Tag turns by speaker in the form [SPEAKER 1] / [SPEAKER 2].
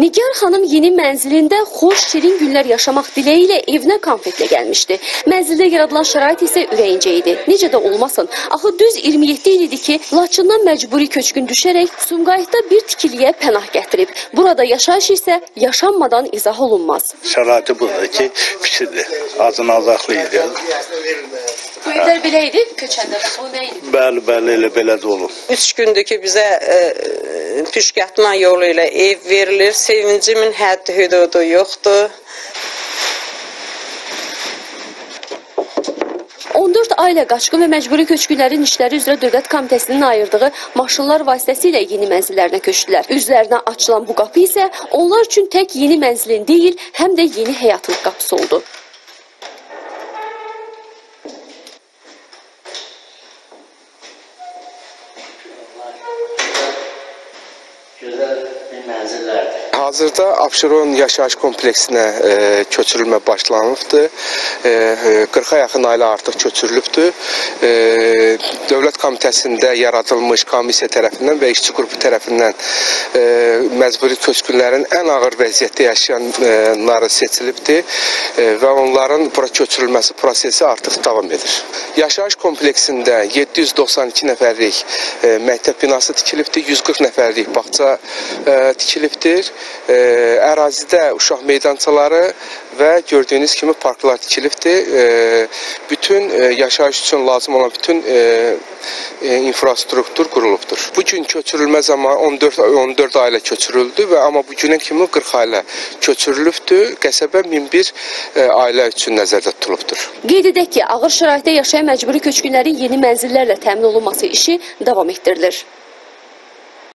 [SPEAKER 1] Nigar xanım yeni mənzilində xoş, şirin günlər yaşamaq dileği ilə evinə konfetlə gəlmişdi. Mənzildə yaradılan şərait isə ürəyincə idi. Necə də olmasın. Axı düz 27 il idi ki, Laçından məcburi köçkün düşərək Sumqayıtda bir tikiliyə pənah gətirib. Burada yaşayış isə yaşanmadan izah olunmaz.
[SPEAKER 2] Şəraiti budur ki, pisdir. Azın-azaqlı idi.
[SPEAKER 1] Bu evlər belə idi köçəndə, bu nə idi?
[SPEAKER 2] Bəli, elə belə də olub.
[SPEAKER 3] 3 gündür ki, bizə püşkatma yolu ilə ev verilir. Sevincimin həddi hüdudu yoxdur.
[SPEAKER 1] 14 ayla qaçqın və məcburi köçkünlərin işləri üzrə Dövlət Komitəsinin ayırdığı maşınlar vasitəsilə yeni mənzillərinə köçdülər. Üzlərinə açılan bu qapı isə onlar üçün tək yeni mənzilin deyil, həm də yeni həyatın qapısı oldu.
[SPEAKER 4] Hazırda Abşeron yaşayış kompleksinə köçürülmə başlanıbdır. 40-a yaxın ailə artıq köçürülübdür. Dövlət Komitəsində yaradılmış komissiya tərəfindən və işçi qrupu tərəfindən məcburi köçkünlərin ən ağır vəziyyətdə yaşayanları seçilibdir və onların bura köçürülməsi prosesi artıq davam edir. Yaşayış kompleksində 792 nəfərlik məktəb binası tikilibdir, 140 nəfərlik bağça tikilibdir. Ərazidə uşaq meydançaları və gördüyünüz kimi parklar tikilibdir. Bütün yaşayış üçün lazım olan bütün infrastruktur qurulubdur. Bugün köçürülmə zamanı 14 ailə köçürüldü və amma bugünə kimi 40 ailə köçürülübdür. Qəsəbə 1001 ailə üçün nəzərdə tutulubdur.
[SPEAKER 1] Qeyd edək ki, ağır şəraitdə yaşayan məcburi köçkünlərin yeni mənzillərlə təmin olunması işi davam etdirilir.